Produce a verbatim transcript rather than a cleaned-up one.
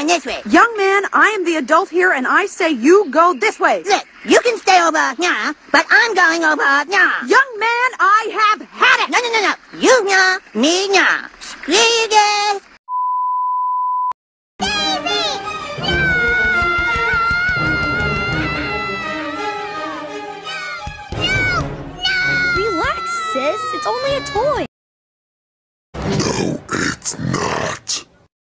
going this way. Young man, I am the adult here, and I say you go this way. Look, you can stay over nya, but I'm going over nya. Young man, I have had it. No, no, no, no. You nya, me nya. Screw you guys. Relax, sis. It's only a toy.